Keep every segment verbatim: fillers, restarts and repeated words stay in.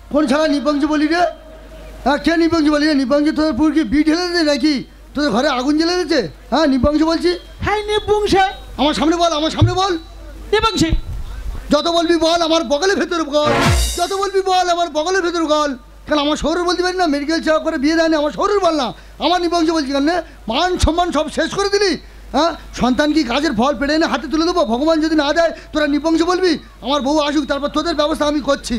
কোন ছাড়া নিপংজি বলি রে? হ্যাঁ কে নিপংজি বলি রে? নিপংজি তোদের পুরো কি বিট ঢেলে দিতে নাকি? তোদের ঘরে আগুন জ্বেলে দিচ্ছে? হ্যাঁ নিপংজি বলছি। হ্যাঁ নিপুংসে। আমার সামনে বল, আমার সামনে বল। নিপুংসে যত বলবি বল, আমার বগলের ভেতরে বল। যত বলবি বল, আমার বগলের ভেতরে বল। কেন আমার শহরে বলতে পারি না? মেডিকেল চেক করে বিয়ে দেয়নি, আমার শহরের বল না। আমার নিবংশ বলছি কেন? মান সম্মান সব শেষ করে দিলি। হ্যাঁ সন্তান কি কাজের ফল পেড়ে এনে হাতে তুলে দেবো? ভগবান যদি না দেয় তোরা নিবংশ বলবি? আমার বউ আসুক, তারপর তোদের ব্যবস্থা আমি করছি।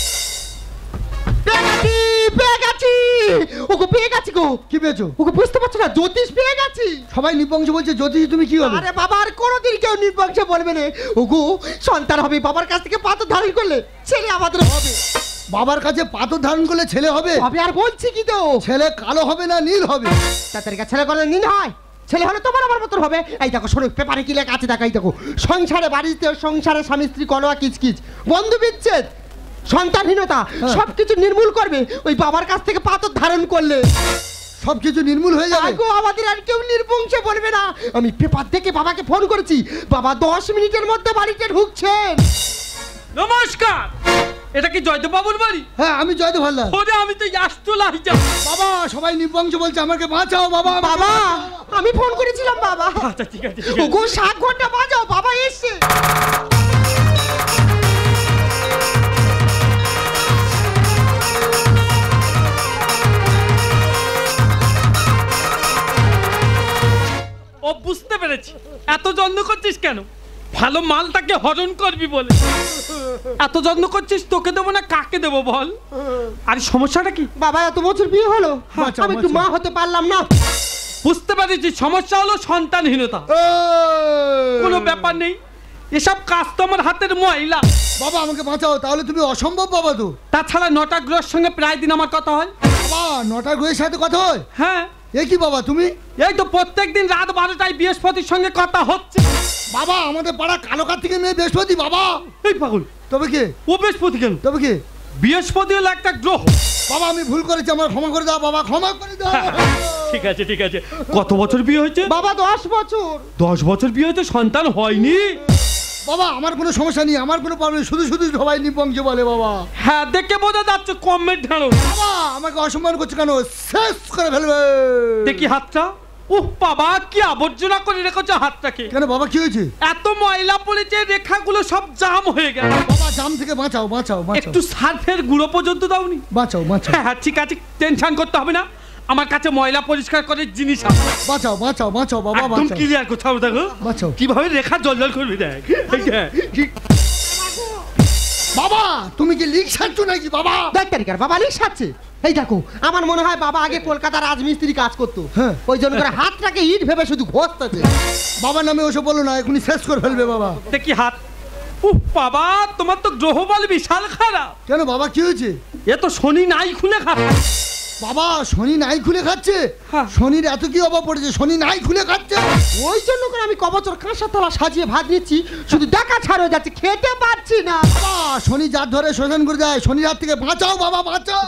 ওকে পেয়ে গেছি গো। কি পেয়েছো? ওকে বুঝতে পারছো না? জ্যোতিষ পেয়ে গেছি। সবাই নিবংশ বলছে, জ্যোতিষ তুমি কি হবে? আরে বাবা আর কোনোদিন কেউ নিবংশ বলবে না। ওগো সন্তান হবে, বাবার কাছ থেকে পাথর ধারণ করলে ছেলে আমাদের হবে। বাবার কাছে পাথর ধারণ করলে ছেলে হবে? হবে আর বলছি কি তো, ছেলে কালো হবে না নীল হবে? তাদের কাছে ছেলে করলে নীল হয়, ছেলে হলে তোমার আমার মতন হবে। এই দেখো শোনো পেপারে কি লেখা আছে দেখো। এই দেখো সংসারে বাড়িতে সংসারে স্বামী স্ত্রী কলয়া কিচকিচ বন্ধু বিচ্ছেদ সন্তানহীনতা সবকিছু নির্মূল করবে ওই বাবার কাছ থেকে পাথর ধারণ করলে। সবকিছু নির্মূল হয়ে যাবে? আগো আমাদের আর কেউ নির্বংশে বলবে না। আমি পেপার দেখে বাবাকে ফোন করেছি, বাবা দশ মিনিটের মধ্যে বাড়িতে ঢুকছেন। নমস্কার, এটা কি জয়দেব বাবুর বাড়ি? হ্যাঁ আমি জয়দেব হালদার। ওরে আমি তো আসতুলাই যাব। বাবা সবাই নিবংশ বলছে, আমাকে বাঁচাও বাবা। বাবা আমি ফোন করেছিলাম বাবা। আচ্ছা ঠিক আছে। ওগো সাত ঘন্টা বাজাও, বাবা এসে। ও বুঝতে পেরেছি, এত যত্ন করছিস কেন? ভালো মালটাকে হরণ করবি বলে এত যত্ন করছিস। তোকে দেবো না কাকে দেবো বল? আর সমস্যাটা কি? বাবা এত বছর বিয়ে হলো আমি একটু মা হতে পারলাম না। বুঝতে পেরেছি, সমস্যা হলো সন্তানহীনতা। কোনো ব্যাপার নেই, এসব কাজ তো আমার হাতের ময়লা। বাবা আমাকে বাঁচাও, তাহলে তুমি অসম্ভব বাবা তো। তাছাড়া নটা গ্রহের সঙ্গে প্রায় দিন আমার কথা হয়। বাবা নটা গ্রহের সাথে কথা হয়? হ্যাঁ। এ কি বাবা তুমি? এই তো প্রত্যেক দিন রাত বারোটায় বৃহস্পতির সঙ্গে কথা হচ্ছে। বাবা আমাদের পাড়া কালো কার্তিকের মেয়ে বৃহস্পতি বাবা। এই পাগল, তবে কে? ও বৃহস্পতি কেন? তবে কে? বৃহস্পতি হলো একটা গ্রহ। বাবা আমি ভুল করেছি, আমার ক্ষমা করে দাও বাবা, ক্ষমা করে দাও। ঠিক আছে ঠিক আছে। কত বছর বিয়ে হয়েছে? বাবা দশ বছর। দশ বছর বিয়ে হয়েছে, সন্তান হয়নি? বাবা আমার কোনো সমস্যা নেই, আমার কোনো প্রবলেম, শুধু শুধু সবাই নিবংশ বলে বাবা। হ্যাঁ দেখে বোঝা যাচ্ছে কমের ঢালো। বাবা আমাকে অসম্মান করছে কেন? শেষ করে ফেলবে। দেখি হাতটা। উহ বাবা কি আবর্জনা করে রেখেছো হাতটাকে। কেন বাবা কি হয়েছে? এত ময়লা পড়েছে, রেখাগুলো সব জাম হয়ে গেল। বাবা জাম থেকে বাঁচাও বাঁচাও বাঁচাও। একটু সার্ফের গুঁড়ো পর্যন্ত দাওনি? বাঁচাও বাঁচাও। হ্যাঁ ঠিক আছে, টেনশন করতে হবে না, আমার কাছে ময়লা পরিষ্কার করে জিনিস আছে। বাঁচাও বাঁচাও বাঁচাও বাবা একদম বাঁচাও। ক্লিয়ার কোথাও দেখো বাঁচাও। কিভাবে রেখা জল করবি দেখ। এই দেখ। বাবা তুমি কি লিক সাজছো নাকি বাবা? দেখ তারিকার বাবা লিক সাজছে। এই দেখো আমার মনে হয় বাবা আগে কলকাতার রাজমিস্ত্রি কাজ করতো, হ্যাঁ। ওই জন্য করে হাতটাকে ইট ভেবে শুধু ঘষতেছে। বাবার নামে ওসব বলো না, এখনই শেষ করে ফেলবে বাবা। দেখি হাত। উহ বাবা তোমার তো গ্রহ বল বিশাল খারাপ। কেন বাবা কি হয়েছে? এ তো শনি নাই খুলে খারাপ। বাবা শনি নাই খুলে খাচ্ছে? হ্যাঁ। শনির এত কি অভাব পড়েছে, শনি নাই খুলে খাচ্ছে? ওই জন্য করে আমি কবছর কাঁসা থালা সাজিয়ে ভাত নিচ্ছি, শুধু দেখা ছাড় হয়ে যাচ্ছে, খেতে পারছি না। বাবা শনি যার ধরে শোষণ করে যায়, শনির হাত থেকে বাঁচাও বাবা বাঁচাও।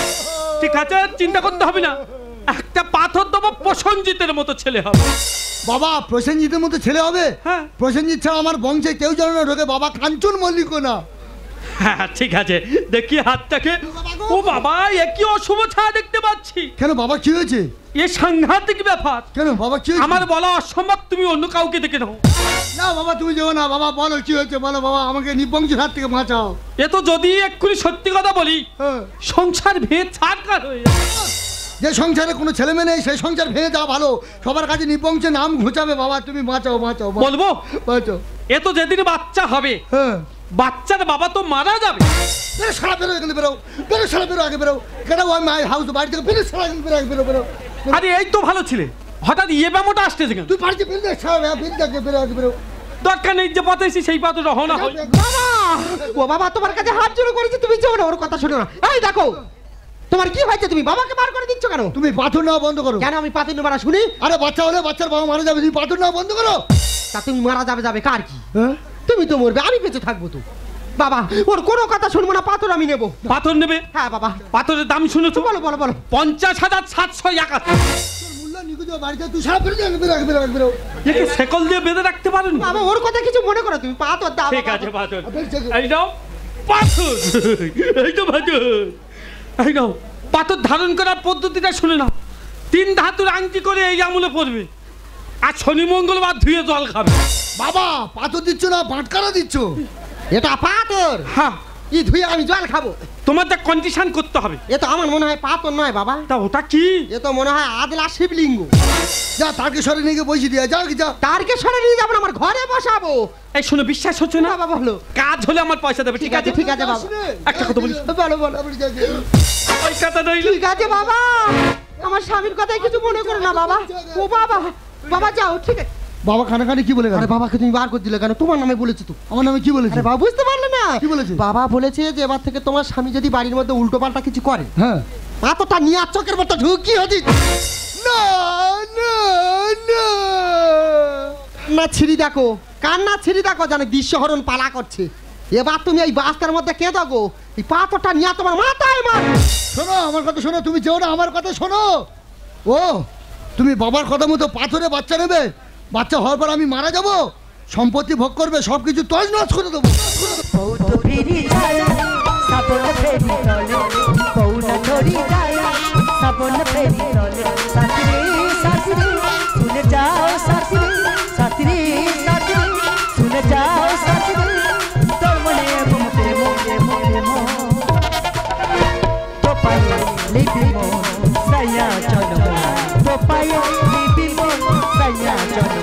ঠিক আছে চিন্তা করতে হবে না, একটা পাথর দেবো, প্রসেনজিতের মতো ছেলে হবে। বাবা প্রসেনজিতের মতো ছেলে হবে? হ্যাঁ। প্রসেনজিৎ ছাড়া আমার বংশে কেউ যেন না ঢোকে বাবা, কাঞ্চন মল্লিক না। হ্যাঁ ঠিক আছে, দেখি হাতটাকে। ও বাবা এ কি অশুভ ছায়া দেখতে পাচ্ছি। কেন বাবা কি হয়েছে? এ সাংঘাতিক ব্যাপার। কেন বাবা কি হয়েছে? আমার বলা অসম্ভব, তুমি অন্য কাউকে দেখে নাও। না বাবা তুমি যেও না বাবা, বলো কি হয়েছে বলো বাবা, আমাকে নিবংশের হাত থেকে বাঁচাও। এ তো যদি এক্ষুনি সত্যি কথা বলি, হ্যাঁ। সংসার ভেদ ছাড়কার হয়ে যাবে। যে সংসারে কোনো ছেলে মেয়ে নেই সেই সংসার ভেঙে যাওয়া ভালো, সবার কাছে নিবংশে নাম ঘুচাবে বাবা, তুমি বাঁচাও বাঁচাও বাঁচাও। বলবো বাঁচাও। এ তো যেদিন বাচ্চা হবে, হ্যাঁ বাচ্চার বাবা তো মারা যাবে। বেরো সারা বেরো, এখানে বেরো বেরো, সারা বেরো, আগে বেরো। কেন ওই মাই হাউস বাড়ি থেকে বেরো, সারা বেরো, আগে বেরো বেরো। আরে এই তো ভালো ছিলে, হঠাৎ ইয়ে ব্যামোটা আসতেছে কেন? তুই বাড়িতে বেরো, সারা বেরো, আগে বেরো, আগে বেরো। দরকার নেই, যে পথে এসেছি সেই পথে রওনা হয়। বাবা ও বাবা তোমার কাছে হাত জোড়ো করেছে, তুমি যেও না, ওর কথা শোনো না। এই দেখো তোমার কি হয়েছে, তুমি বাবাকে বার করে দিচ্ছ কেন? তুমি পাথর নেওয়া বন্ধ করো। কেন আমি পাথর নেবার শুনি? আরে বাচ্চা হলে বাচ্চার বাবা মারা যাবে, তুমি পাথর নেওয়া বন্ধ করো। তা তুমি মারা যাবে যাবে কার কি? হ্যাঁ তুমি তো মরবে, আমি বেঁচে থাকবো তো। বাবা ওর কোনো কথা শুনবো না, পাথর আমি নেবো। পাথর নেবে? হ্যাঁ বাবা। পাথরের দাম শুনেছো? বলো বলো বলো। পঞ্চাশ হাজার সাতশো একাত্তর। মূল্য নিকুজ বাড়িতে, তুই সারা বেরো, আগে বেরো, আগে বেরো, আগে বেরো। একে সেকল দিয়ে বেঁধে রাখতে পারেন? বাবা ওর কথা কিছু মনে করো তুমি, পাথর দাও। ঠিক আছে পাথর এই নাও, পাথর এই তো পাথর। এই নাও পাথর ধারণ করার পদ্ধতিটা শুনে নাও। তিন ধাতুর আংটি করে এই আমলে পড়বে, আর শনি মঙ্গলবার ধুয়ে জল খাবে। বাবা পাথর দিচ্ছ না বাটকারা দিচ্ছ? এটা পাথর, হ্যাঁ ই ধুয়ে আমি জল খাবো? তোমার যা কন্ডিশন করতে হবে। এ তো আমার মনে হয় পাথর নয় বাবা, তা ওটা কি? এ তো মনে হয় আদলা শিবলিঙ্গ। যা তাকে সরে নিয়ে গিয়ে বসে দিয়ে যাও কি যা। তারকেশ্বরে নিয়ে যাবো না, আমার ঘরে বসাবো। এই শোনো, বিশ্বাস হচ্ছে না? বাবা বলো। কাজ হলে আমার পয়সা দেবে, ঠিক আছে? ঠিক আছে বাবা। একটা কথা বলি, বলো বলো। ওই কথা রইল। ঠিক আছে বাবা, আমার স্বামীর কথাই কিছু মনে করো না বাবা। ও বাবা, বাবা যাও, ঠিক আছে। বাবা খানা খানি কি বলে গেল? আরে বাবাকে তুমি বার করে দিলে কেন? তোমার নামে বলেছি তো। আমার নামে কি বলেছে? আরে বাবা বুঝতে পারলে না? কি বলেছে? বাবা বলেছে যে এবার থেকে তোমার স্বামী যদি বাড়ির মধ্যে উল্টো পাল্টা কিছু করে, হ্যাঁ পাথরটা নিয়ে আর চোখের মতো ঢুকিয়ে হদি না না না না ছিঁড়ি দেখো, কান্না ছিঁড়ি দেখো, জানে বিশ্বহরণ পালা করছে। এবার তুমি এই বাস্তার মধ্যে কে দেখো, এই পাথরটা নিয়ে তোমার মাথায় মার। শোনো আমার কথা শোনো, তুমি যেও না, আমার কথা শোনো। ও তুমি বাবার কথা মতো পাথরে বাচ্চা নেবে, বাচ্চা হওয়ার পর আমি মারা যাব, সম্পত্তি ভোগ করবে, সব কিছু তজ নজ করে দেবো। বৌদ্ধ ফেরি যায় সাবন ফেরি তলে, বৌনা ধরি যায় সাবন ফেরি তলে। সাথী সাথী শুনে যাও, সাথী সাথী সাথী শুনে যাও, সাথী তোর মনে মনে মনে মনে মন তো পায়ে লিপি মন সাইয়া চলো, তো পায়ে লিপি মন সাইয়া চলো।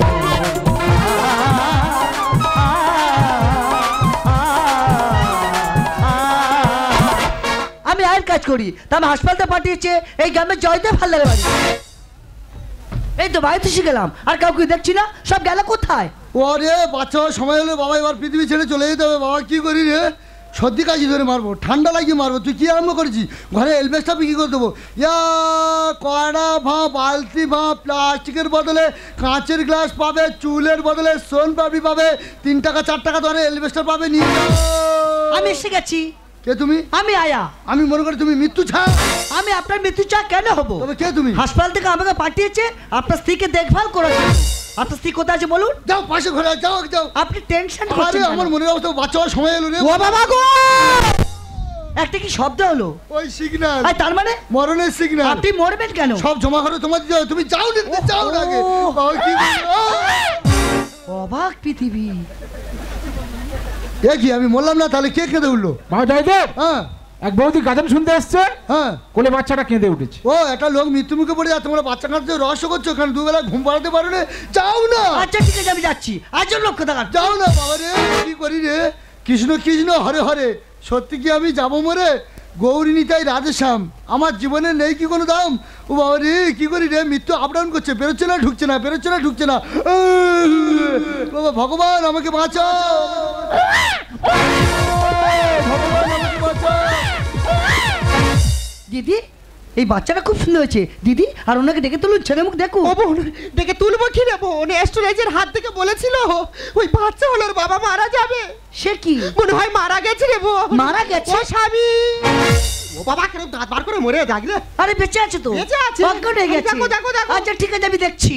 আমি আয়ের কাজ করি, তা আমি হাসপাতালে পাঠিয়েছে এই গ্রামে জয়দেব হালদারের বাড়ি। এই তো বাড়িতে শিখে গেলাম, আর কাউকে দেখছি না, সব গেল কোথায়? ওরে বাচ্চা হওয়ার সময় হলে বাবা এবার পৃথিবী ছেড়ে চলে যেতে হবে। বাবা কি করি রে, সর্দি কাশি ধরে মারবো, ঠান্ডা লাগিয়ে মারবো। তুই কি আরম্ভ করেছিস? ঘরে এলবেসটা বিক্রি করে দেবো। ইয়া কড়া ভাঁ, বালতি ভাঁ, প্লাস্টিকের বদলে কাঁচের গ্লাস পাবে, চুলের বদলে সোন পাবি পাবে, তিন টাকা চার টাকা ধরে এলবেসটা পাবে, নিয়ে যাও। আমি এসে গেছি। কে তুমি? আমি আয়া। আমি মনে করি তুমি মৃত্যু ছা। আমি আপনার মৃত্যু চা কেন হব? তবে কে তুমি? হাসপাতাল থেকে আমাকে পাঠিয়েছে আপনার স্ত্রীকে দেখভাল করার জন্য। আপনার স্ত্রী কোথায় আছে বলুন? যাও পাশে ঘরে যাও যাও। আপনি টেনশন আরে করছেন আমার কেন? মনের অবস্থা, বাচ্চা হওয়ার সময় এলো রে। ও বাবা গো, একটা কি শব্দ হলো? ওই সিগন্যাল, আর তার মানে মরণের সিগন্যাল। আপনি মরবেন কেন? সব জমা করে তোমার দিতে হবে, তুমি যাও না, তুমি যাও না আগে। বাবা, কি বলছো? অবাক পৃথিবী। এ কি আমি বললাম না, তাহলে কে কেঁদে উঠলো? বাবা জয়দেব, হ্যাঁ এক বৌদি গাজন শুনতে এসছে, হ্যাঁ। কোলে বাচ্চাটা কেঁদে উঠেছে। ও একটা লোক মৃত্যু মুখে পড়ে যায়, তোমরা বাচ্চা কাঁদতে রহস্য করছো, কারণ দুবেলা ঘুম পাড়াতে পারো না। যাও না, আচ্ছা ঠিক আছে আমি যাচ্ছি, আজ লক্ষ্য থাকার। যাও না বাবা রে। কি করি রে, কৃষ্ণ কৃষ্ণ হরে হরে, সত্যি কি আমি যাবো মরে? গৌরী নিতাই রাধেশ্যাম, আমার জীবনে নেই কি কোনো দাম? ও বাবা রে, কি করি রে, মৃত্যু আপ ডাউন করছে, বেরোচ্ছে না ঢুকছে না, বেরোচ্ছে না ঢুকছে না। বাবা ভগবান আমাকে বাঁচাও, ভগবান আমাকে বাঁচাও। দিদি এই বাচ্চাটা খুব সুন্দর হয়েছে দিদি, আর ওনাকে ডেকে তুলুন, ছেলে মুখ দেখো। ও বোন দেখে তুলবো কি রে বোন? অ্যাস্ট্রোলজার হাত থেকে বলেছিল ওই বাচ্চা হলো ওর বাবা মারা যাবে। সে কি মনে হয় মারা গেছে রে বোন। মারা গেছে? ও স্বামী, ও বাবা কেন দাঁত বার করে মরে যাগলে? আরে বেঁচে আছে তো, বেঁচে আছে? অজ্ঞান হয়ে গেছে। দেখো, দেখো, দেখো। আচ্ছা ঠিক আছে আমি দেখছি।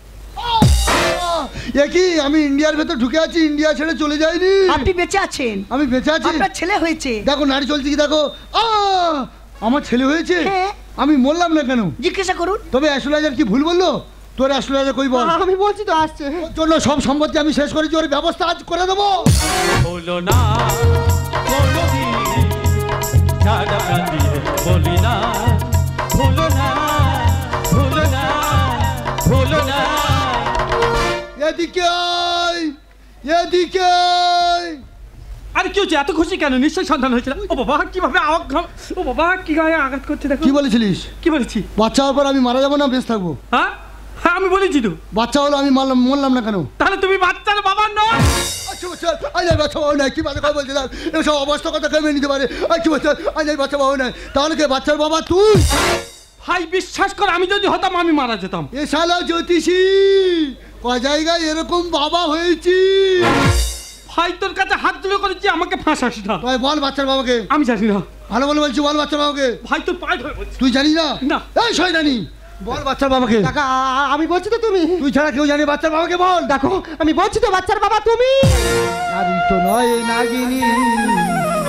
এ কি আমি ইন্ডিয়ার ভেতর ঢুকে আছি, ইন্ডিয়া ছেড়ে চলে যাইনি। আপনি বেঁচে আছেন, আমি বেঁচে আছি। আপনার ছেলে হয়েছে। দেখো নারী চলছে কি দেখো। আ আমার ছেলে হয়েছে, হ্যাঁ। আমি বললাম না কেন? জিজ্ঞাসা করুন। তবে অ্যাস্ট্রোলজার কি ভুল বললো? তোর অ্যাস্ট্রোলজার কই বল? আমি বলছি তো আসছে। ওর জন্য সব সম্পত্তি আমি শেষ করেছি, ওর ব্যবস্থা আজ করে দেবো। হলো না কোনোদিন ছাড়া দিয়ে বলি না, ভুলো না ভুলো না ভুলো না। এদিকে আয়, এদিকে আয়। আরে কি হচ্ছে, এত খুশি কেন? নিশ্চয়ই সন্তান হয়েছিল। ও বাবা কিভাবে আওয়াজ, ও বাবা কি গায়ে আঘাত করছে দেখো। কি বলেছিলিস? কি বলেছি? বাচ্চা হওয়ার পর আমি মারা যাবো না বেঁচ থাকবো? হ্যাঁ হ্যাঁ আমি বলেছি তো। বাচ্চা হলো আমি মারলাম, মরলাম না কেন? তাহলে তুমি বাচ্চার বাবা নয়। আচ্ছা বাচ্চা আজ বাচ্চা বাবু নাই, কি বাচ্চা কথা বলছিলাম, এসব অবস্থা কথা কেউ মেনে নিতে পারে? আচ্ছা বাচ্চা আজ বাচ্চা বাবু নাই, তাহলে কে বাচ্চার বাবা? তুই। ভাই বিশ্বাস কর, আমি যদি হতাম আমি মারা যেতাম। এ শালা জ্যোতিষী, ক জায়গায় এরকম বাবা হয়েছি। ভাই তোর কাছে হাত তুলে করেছি, আমাকে ফাঁসাস না। তুই বল বাচ্চার বাবাকে। আমি জানি না ভালো বলে বলছি, বল বাচ্চার বাবাকে। ভাই তোর পায়ে ধরে বলছি। তুই জানিস না? না। এই সই জানি, বল বাচ্চার বাবাকে। কাকা আমি বলছি তো তুমি। তুই ছাড়া কেউ জানে বাচ্চার বাবাকে? বল। দেখো আমি বলছি তো বাচ্চার বাবা তুমি। নারী তো নয় নাগিনী,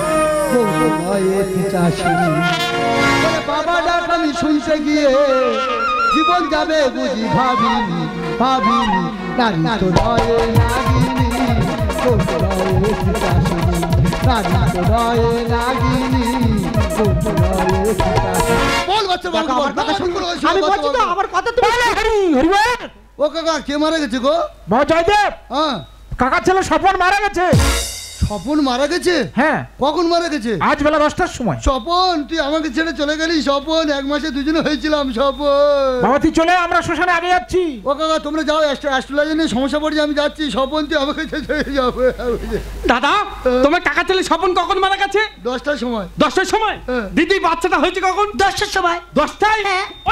বউ নয় চাষিনী। বলে বাবা ডাক আমি শুনতে গিয়ে জীবন যাবে বুঝি ভাবিনি ভাবিনি নারী তো নয় নাগিনী বউ নয় চাষিনী নারী তো নয় নাগিনী বউ নয় চাষিনী। বল বাচ্চা বাবু আমার কথা শুনবো আমি বলছি তো আমার কথা তুমি ও কাকা কে মারা গেছে গো? বাবা জয়দেব, হ্যাঁ কাকার ছেলে স্বপন মারা গেছে। স্বপন মারা গেছে? হ্যাঁ। কখন মারা গেছে? আজ বেলা দশটার সময়। স্বপন তুই আমাকে ছেড়ে চলে গেলি স্বপন, এক মাসে দুজনে হয়েছিলাম স্বপন। বাবা তুই চলে আয়, আমরা শ্মশানে আগে যাচ্ছি। ও কাকা তোমরা যাও, অ্যাস্ট্রোলজি নিয়ে সমস্যা পড়ছে, আমি যাচ্ছি। স্বপন তুই আমাকে ছেড়ে যাবে। দাদা তোমার কাকা ছেলে স্বপন কখন মারা গেছে? দশটার সময়। দশটার সময়? হ্যাঁ। দিদি বাচ্চাটা হয়েছে কখন? দশটার সময়। দশটায়? হ্যাঁ। ওই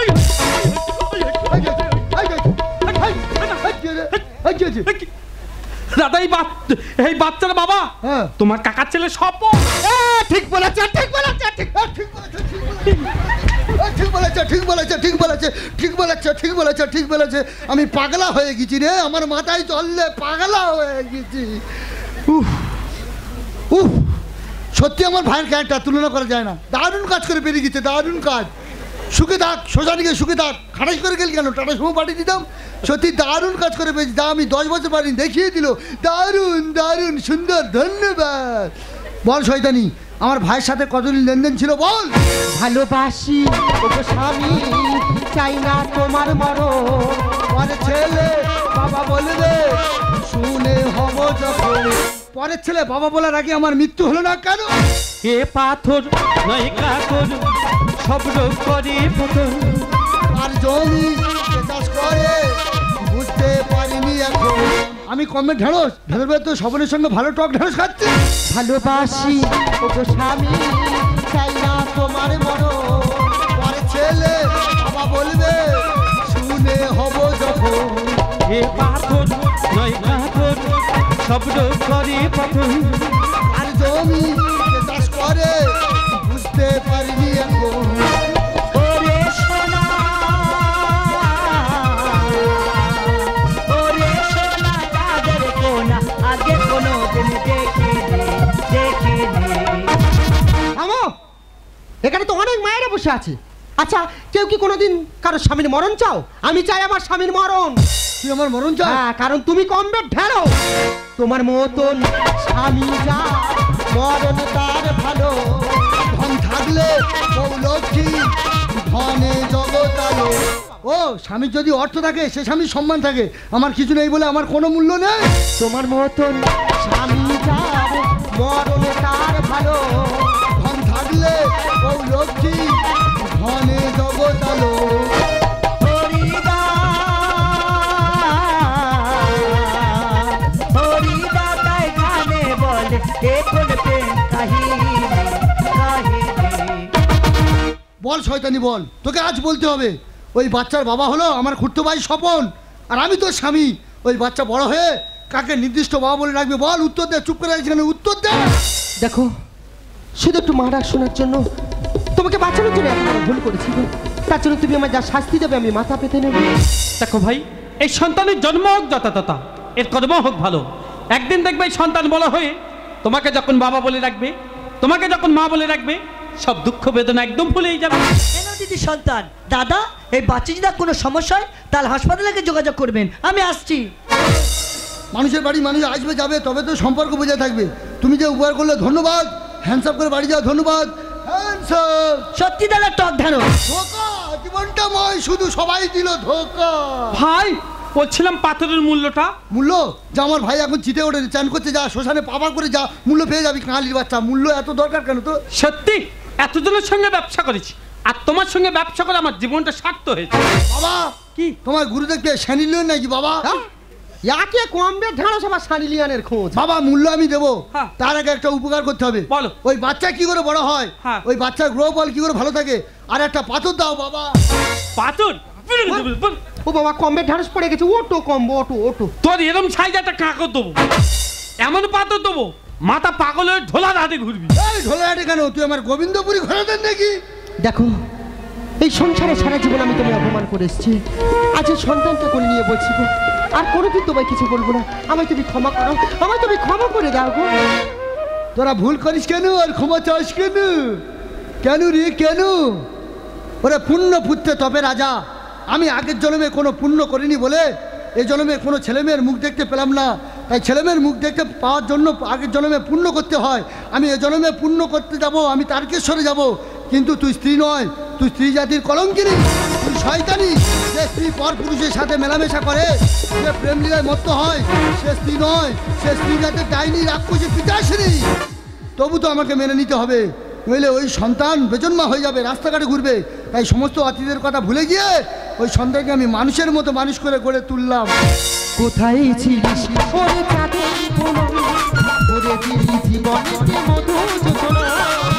দাদা এই বাচ্চা এই বাচ্চার বাবা হ্যাঁ তোমার কাকার ছেলে স্বপন। ঠিক বলেছে ঠিক বলেছে ঠিক ঠিক বলেছে ঠিক বলেছে ঠিক বলেছে ঠিক বলেছে ঠিক বলেছে ঠিক বলেছে ঠিক বলেছে। আমি পাগলা হয়ে গেছি রে, আমার মাথায় চললে পাগলা হয়ে গেছি। উফ উফ সত্যি আমার ভাইয়ের ক্যারেক্টার তুলনা করা যায় না। দারুণ কাজ করে বেরিয়ে গেছে, দারুণ কাজ। সুখে থাক, শ্মশানে গিয়ে সুখে থাক। খাটাস করে গেল কেন? টাটা সময় পাঠিয়ে দিতাম। সত্যি দারুণ কাজ করে পেয়েছি, যা আমি দশ বছর পারিনি দেখিয়ে দিল। দারুণ দারুণ সুন্দর, ধন্যবাদ। বল শয়তানি, আমার ভাইয়ের সাথে কতদিন লেনদেন ছিল বল? ভালোবাসি ওগো স্বামী, চাই না তোমার মরণ। পরের ছেলে বাবা বলবে শুনে হব যখন। পরের ছেলে বাবা বলার আগে আমার মৃত্যু হলো না কেন? এ পাথর নয় কাকর সব রোগ করে পতন। আর জমি চাষ করে বুঝতে পারিনি এখন। আমি কমে ঢেঁড়স ঢেঁড়বে তো সবনের সঙ্গে ভালো টক ঢেঁড়স খাচ্ছি। ভালোবাসি ওগো স্বামী, চাই না তোমার মরণ। পরের ছেলে বাবা বলবে শুনে হব যখন। এ পাথর নয় কাকর সব রোগ করে পতন। আর জমি চাষ করে বুঝতে পারিনি এখন। ওরে সোনা ওরে সোনা কাদের কোনা আগে কোনো দিন দেখিনি দেখিনি। আমো এখানে তো অনেক মায়েরা বসে আছে। আচ্ছা কেউ কি কোনোদিন কারো স্বামীর মরণ চাও? আমি চাই আমার স্বামীর মরণ। তুই আমার মরণ চাস? হ্যাঁ, কারণ তুমি কম বেড ঢেলো। তোমার মতন স্বামী যা মরণ তার ভালো। ধন থাকলে বউ লক্ষ্মী ধনে জগৎ আলো। ও স্বামীর যদি অর্থ থাকে সে স্বামীর সম্মান থাকে, আমার কিছু নেই বলে আমার কোনো মূল্য নেই। তোমার মতন স্বামী যা মরণ তার ভালো। ধন থাকলে বউ লক্ষ্মী ধনে জগৎ আলো। হরিদা হরিদা তাই গানে বলে এখন প্রেম কাহিনী কাহিনী। বল শয়তানি বল, তোকে আজ বলতে হবে। ওই বাচ্চার বাবা হলো আমার খুঁড়তো ভাই স্বপন, আর আমি তোর স্বামী। ওই বাচ্চা বড় হয়ে কাকে নির্দিষ্ট বাবা বলে রাখবে বল? উত্তর দে, চুপ করে আছিস কেন? উত্তর দে। দেখো শুধু একটু মা ডাক শোনার জন্য তোমাকে বাঁচানোর জন্য এখন আমি ভুল করেছি গো। তার জন্য তুমি আমার যা শাস্তি দেবে আমি মাথা পেতে নেব। দেখো ভাই, এই সন্তানের জন্ম হোক যথাযথা, এর কর্ম হোক ভালো। একদিন দেখবে এই সন্তান বড় হয়ে তোমাকে যখন বাবা বলে রাখবে, তোমাকে যখন মা বলে রাখবে, সব দুঃখ বেদনা একদম ভুলেই যাবে। কেন দিদি সন্তান দাদা এই বাচ্চা যদি কোনো সমস্যা হয় তাহলে হাসপাতালে গিয়ে যোগাযোগ করবেন, আমি আসছি। মানুষের বাড়ি মানুষ আসবে যাবে, তবে তো সম্পর্ক বজায় থাকবে। তুমি যে উপকার করলে ধন্যবাদ। হ্যান্ডসাপ করে বাড়ি যাও, ধন্যবাদ। হ্যান্ডসাপ। সত্যি দাদা টক ধানো ধোকা জীবনটা মই শুধু সবাই দিল ধোকা। ভাই বলছিলাম পাথরের মূল্যটা। মূল্য যা, আমার ভাই এখন চিটে ওঠে চান করতে যা, শ্মশানে পাপা করে যা, মূল্য পেয়ে যাবি। কাঁলির বাচ্চা, মূল্য এত দরকার কেন তো? সত্যি এতজনের সঙ্গে ব্যবসা করেছি, আর তোমার সঙ্গে ব্যবসা করে আমার জীবনটা সার্থক হয়েছে। বাবা কি তোমার গুরুদেবকে শ্যানিলেন নাকি বাবা? ইয়াকে কম বেড ঢেলো সবার সানিলিয়ানের খোঁজ। বাবা মূল্য আমি দেবো, হ্যাঁ। তার আগে একটা উপকার করতে হবে। বলো। ওই বাচ্চা কি করে বড় হয়, হ্যাঁ। ওই বাচ্চার গ্রহ বল কি করে ভালো থাকে, আর একটা পাথর দাও বাবা। পাথর? ও বাবা কম বেড ঢেঁড়স পড়ে গেছে, ওটো কম ওটো ওটো। তোর এরম সাইজ একটা কাকর দেবো, এমন পাথর দেবো মাথা পাগলের ঢোলার হাতে ঘুরবি। এই ঢোলাহাটে কেন? তুই আমার গোবিন্দপুরি ঘরে দেন নাকি? দেখো এই সংসারে সারা জীবন আমি তোমায় অপমান করে এসেছি, আজ এই সন্তানকে করে নিয়ে বলছি গো আর কোনোদিন তোমায় কিছু বলবো না। আমায় তুমি ক্ষমা করো, আমায় তুমি ক্ষমা করে দাও গো। তোরা ভুল করিস কেন আর ক্ষমা চাস কেন? কেন রে কেন? ওরে পুণ্য পুত্রে তবে রাজা। আমি আগের জন্মে কোনো পুণ্য করিনি বলে এই জন্মে কোনো ছেলেমেয়ের মুখ দেখতে পেলাম না। তাই ছেলেমেয়ের মুখ দেখতে পাওয়ার জন্য আগের জন্মে পুণ্য করতে হয়। আমি এ জন্মে পুণ্য করতে যাব, আমি তারকেশ্বরে যাব। কিন্তু তুই স্ত্রী নয়, তুই স্ত্রী জাতির কলঙ্কিনী, তুই শয়তানি। যে স্ত্রী পর পুরুষের সাথে মেলামেশা করে, যে প্রেম লীলায় মত্ত হয়, সে স্ত্রী নয়, সে স্ত্রী জাতির ডাইনি রাক্ষসী পিতাশ্রী। তবু তো আমাকে মেনে নিতে হবে, নইলে ওই সন্তান বেজন্মা হয়ে যাবে, রাস্তাঘাটে ঘুরবে। তাই সমস্ত অতীতের কথা ভুলে গিয়ে ওই সন্তানকে আমি মানুষের মতো মানুষ করে গড়ে তুললাম। কোথায় ছিলিস ওরে চাঁদের কোন ওরে দিলি জীবনের মধু যোজনা